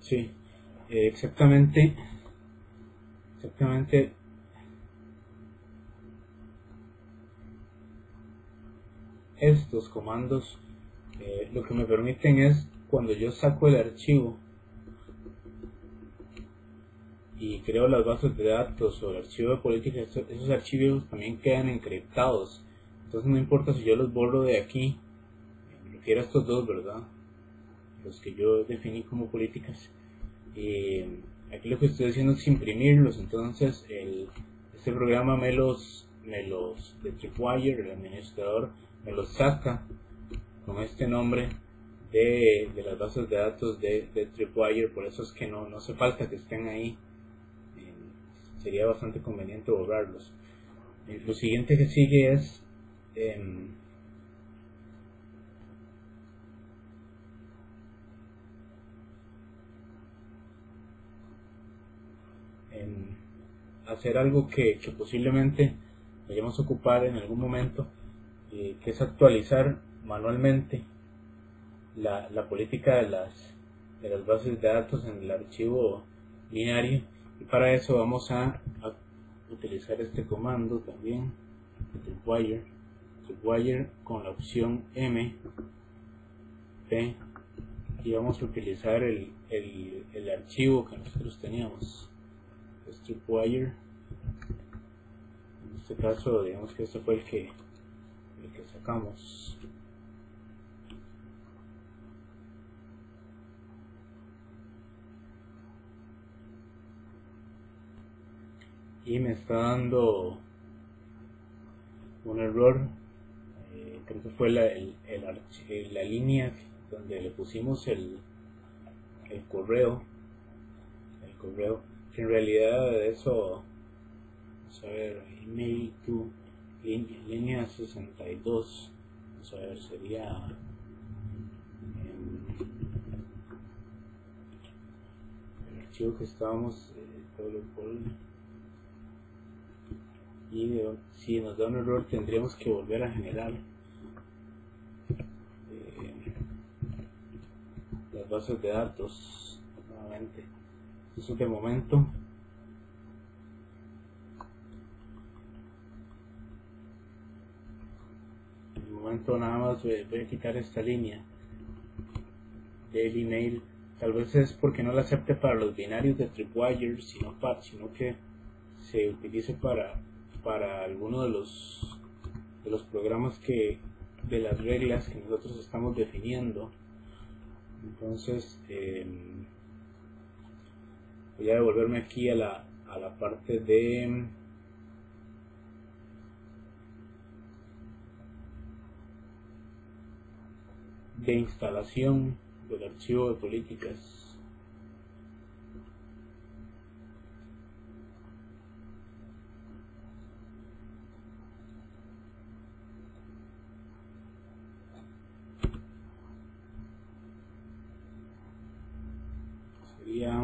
Sí, exactamente, exactamente. Estos comandos lo que me permiten es, cuando yo saco el archivo y creo las bases de datos o el archivo de política, esos archivos también quedan encriptados. Entonces no importa si yo los borro de aquí, me refiero a estos dos, ¿verdad? Los que yo definí como políticas. Y aquí lo que estoy haciendo es imprimirlos. Entonces este programa de Tripwire, el administrador, me los saca con este nombre de las bases de datos de Tripwire. Por eso es que no hace falta que estén ahí. Sería bastante conveniente borrarlos. Lo siguiente que sigue es hacer algo que posiblemente vayamos a ocupar en algún momento, que es actualizar manualmente la política de las bases de datos en el archivo binario. Y para eso vamos a utilizar este comando también, tripwire con la opción M, P, y vamos a utilizar el archivo que nosotros teníamos, tripwire. En este caso, digamos que este fue el que sacamos. Y me está dando un error. Creo que fue la línea donde le pusimos el correo, que en realidad eso, vamos a ver, email to línea 62, vamos a ver, sería el archivo que estábamos, y si nos da un error tendríamos que volver a generar las bases de datos nuevamente. Entonces de momento nada más voy a quitar esta línea del email. Tal vez es porque no la acepte para los binarios de Tripwire, sino que se utilice para alguno de los programas de las reglas que nosotros estamos definiendo. Entonces voy a devolverme aquí a la parte de instalación del archivo de políticas. Sería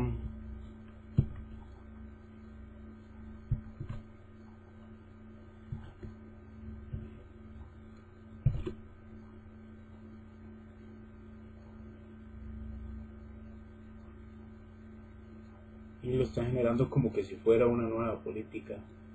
y lo está generando como que si fuera una nueva política.